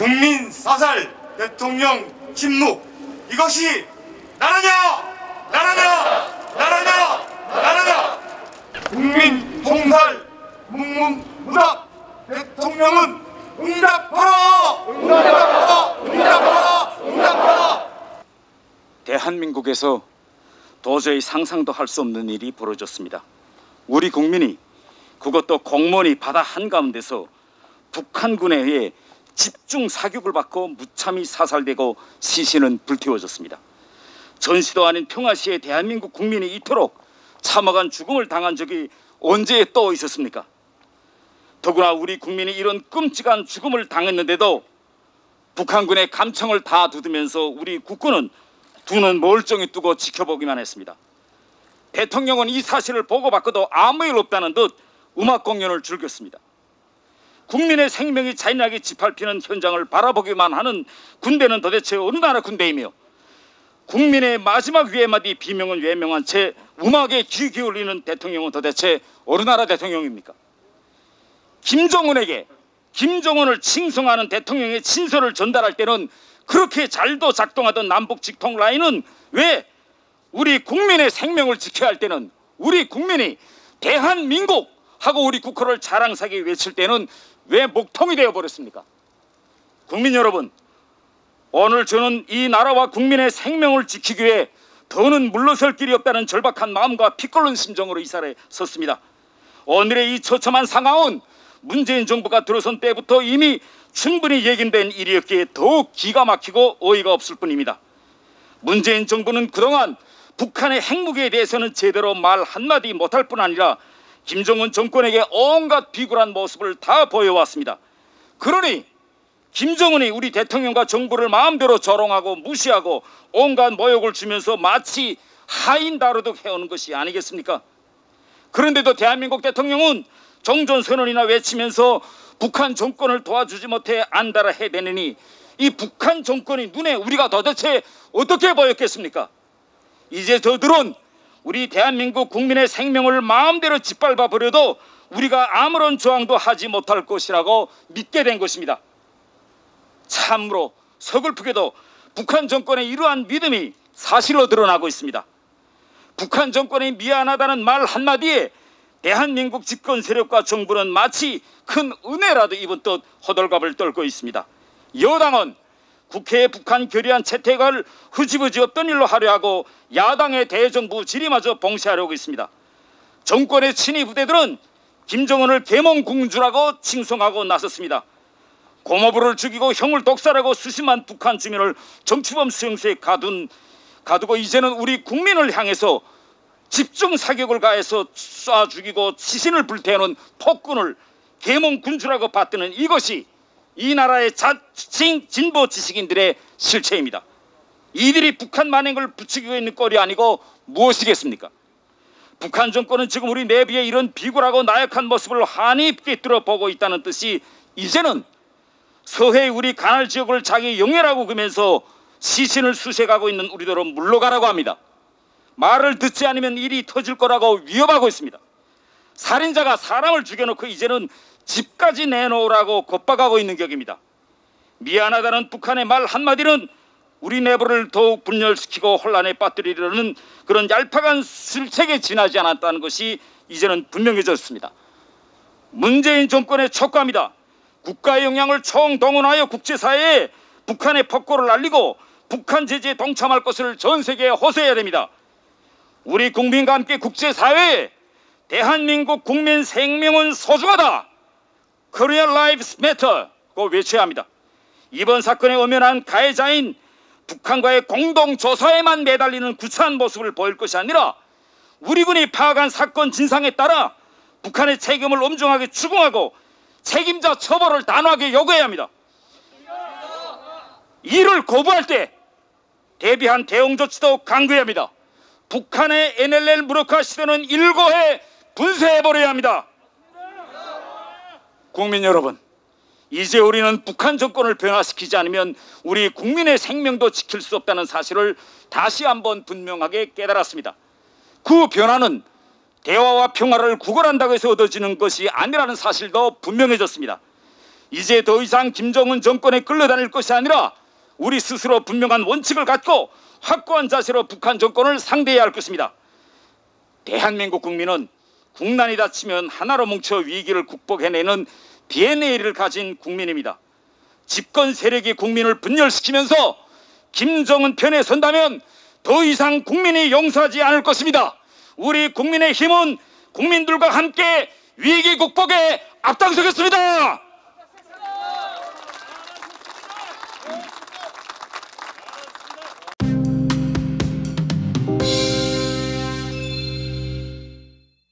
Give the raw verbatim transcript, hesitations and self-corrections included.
국민 사살, 대통령 침묵, 이것이 나라냐? 나라냐? 나라냐? 나라냐? 국민 총살, 묵묵무답, 대통령은 응답하라! 응답하라! 응답하라! 응답하라! 대한민국에서 도저히 상상도 할 수 없는 일이 벌어졌습니다. 우리 국민이, 그것도 공무원이 바다 한가운데서 북한군에 의해 집중 사격을 받고 무참히 사살되고 시신은 불태워졌습니다. 전시도 아닌 평화시에 대한민국 국민이 이토록 참혹한 죽음을 당한 적이 언제 또 있었습니까? 더구나 우리 국민이 이런 끔찍한 죽음을 당했는데도 북한군의 감청을 다 두드면서 우리 국군은 두 눈 멀쩡히 뜨고 지켜보기만 했습니다. 대통령은 이 사실을 보고받고도 아무 일 없다는 듯 음악 공연을 즐겼습니다. 국민의 생명이 잔인하게 짓밟히는 현장을 바라보기만 하는 군대는 도대체 어느 나라 군대이며, 국민의 마지막 위해마디 비명은 외명한 채 음악에 귀 기울이는 대통령은 도대체 어느 나라 대통령입니까? 김정은에게 김정은을 칭송하는 대통령의 친서를 전달할 때는 그렇게 잘도 작동하던 남북 직통 라인은 왜 우리 국민의 생명을 지켜야 할 때는, 우리 국민이 대한민국 하고 우리 국호를 자랑스럽게 외칠 때는 왜 목통이 되어버렸습니까? 국민 여러분, 오늘 저는 이 나라와 국민의 생명을 지키기 위해 더는 물러설 길이 없다는 절박한 마음과 피 끓는 심정으로 이 자리에 섰습니다. 오늘의 이 처참한 상황은 문재인 정부가 들어선 때부터 이미 충분히 예견된 일이었기에 더욱 기가 막히고 어이가 없을 뿐입니다. 문재인 정부는 그동안 북한의 핵무기에 대해서는 제대로 말 한마디 못할 뿐 아니라 김정은 정권에게 온갖 비굴한 모습을 다 보여왔습니다. 그러니 김정은이 우리 대통령과 정부를 마음대로 조롱하고 무시하고 온갖 모욕을 주면서 마치 하인 다루듯 해오는 것이 아니겠습니까? 그런데도 대한민국 대통령은 종전선언이나 외치면서 북한 정권을 도와주지 못해 안달아 해대느니 이 북한 정권이 눈에 우리가 도대체 어떻게 보였겠습니까? 이제 저들은 우리 대한민국 국민의 생명을 마음대로 짓밟아 버려도 우리가 아무런 저항도 하지 못할 것이라고 믿게 된 것입니다. 참으로 서글프게도 북한 정권의 이러한 믿음이 사실로 드러나고 있습니다. 북한 정권이 미안하다는 말 한마디에 대한민국 집권 세력과 정부는 마치 큰 은혜라도 입은 듯 호들갑을 떨고 있습니다. 여당은 국회에 북한 결의안 채택을 흐지부지 없던 일로 하려 하고 야당의 대정부 질의마저 봉쇄하려고 있습니다. 정권의 친위 부대들은 김정은을 계몽공주라고 칭송하고 나섰습니다. 고모부를 죽이고 형을 독살하고 수십만 북한 주민을 정치범 수용소에 가둔, 가두고 이제는 우리 국민을 향해서 집중 사격을 가해서 쏴 죽이고 시신을 불태우는 폭군을 계몽군주라고 받드는 이것이 이 나라의 자칭 진보 지식인들의 실체입니다. 이들이 북한 만행을 부추기고 있는 꼴이 아니고 무엇이겠습니까? 북한 정권은 지금 우리 내부의 이런 비굴하고 나약한 모습을 한이 꿰뚫어 보고 있다는 뜻이, 이제는 서해 우리 간할 지역을 자기 영해라고 그면서 시신을 수색하고 있는 우리들은 물러가라고 합니다. 말을 듣지 않으면 일이 터질 거라고 위협하고 있습니다. 살인자가 사람을 죽여놓고 이제는 집까지 내놓으라고 겁박하고 있는 격입니다. 미안하다는 북한의 말 한마디는 우리 내부를 더욱 분열시키고 혼란에 빠뜨리려는 그런 얄팍한 술책에 지나지 않았다는 것이 이제는 분명해졌습니다. 문재인 정권의 촉구합니다. 국가의 역량을 총동원하여 국제사회에 북한의 폭거를 알리고 북한 제재에 동참할 것을 전 세계에 호소해야 됩니다. 우리 국민과 함께 국제사회에 대한민국 국민 생명은 소중하다, Korean Lives Matter고 외쳐야 합니다. 이번 사건에 엄연한 가해자인 북한과의 공동조사에만 매달리는 구차한 모습을 보일 것이 아니라 우리 군이 파악한 사건 진상에 따라 북한의 책임을 엄중하게 추궁하고 책임자 처벌을 단호하게 요구해야 합니다. 이를 거부할 때 대비한 대응 조치도 강구해야 합니다. 북한의 엔엘엘 무력화 시대는 일고해 분쇄해버려야 합니다. 국민 여러분, 이제 우리는 북한 정권을 변화시키지 않으면 우리 국민의 생명도 지킬 수 없다는 사실을 다시 한번 분명하게 깨달았습니다. 그 변화는 대화와 평화를 구걸한다고 해서 얻어지는 것이 아니라는 사실도 분명해졌습니다. 이제 더 이상 김정은 정권에 끌려다닐 것이 아니라 우리 스스로 분명한 원칙을 갖고 확고한 자세로 북한 정권을 상대해야 할 것입니다. 대한민국 국민은 국난이 닥치면 하나로 뭉쳐 위기를 극복해내는 디엔에이를 가진 국민입니다. 집권 세력이 국민을 분열시키면서 김정은 편에 선다면 더 이상 국민이 용서하지 않을 것입니다. 우리 국민의 힘은 국민들과 함께 위기 극복에 앞장서겠습니다.